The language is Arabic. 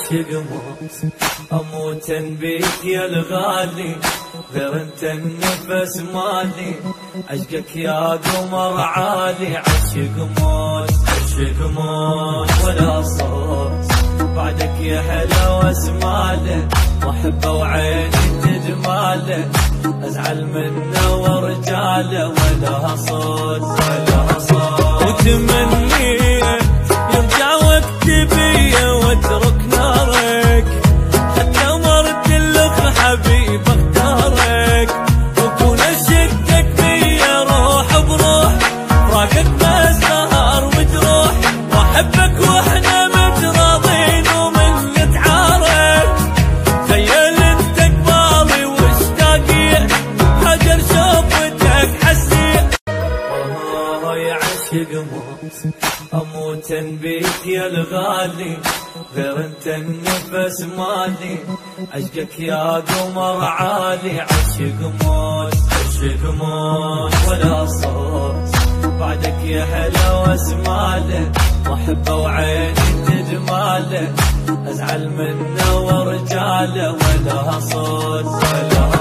عشق موت اموت بيك يا الغالي، غير انت النفس مالي، عشقك يا قمر عالي. عشق موت عشق موت ولا صوت بعدك يا حلا واسماله، واحبه وعيني تجماله، ازعل منه ورجاله ولا صوت ولا صوت. وتمنيت يرجع وقت بيا واترك نارك، حتى مرت لك حبيب اختارك، وكون اشدك بيا روح بروح، فراقك ما سهر وجروح، واحبك واحنا متراضين ومن نتعارك. تخيل انت قبالي واشتاقي، حجر شوفتك حسي. يا عشق موت اموت بيك يا الغالي، غير انت النفس مالي، عشقك يا قمر عالي. عشق موت عشق موت ولا صوت بعدك يا حلا واسماله، واحبه وعيني تجماله، ازعل منه ورجاله ولا صوت ولا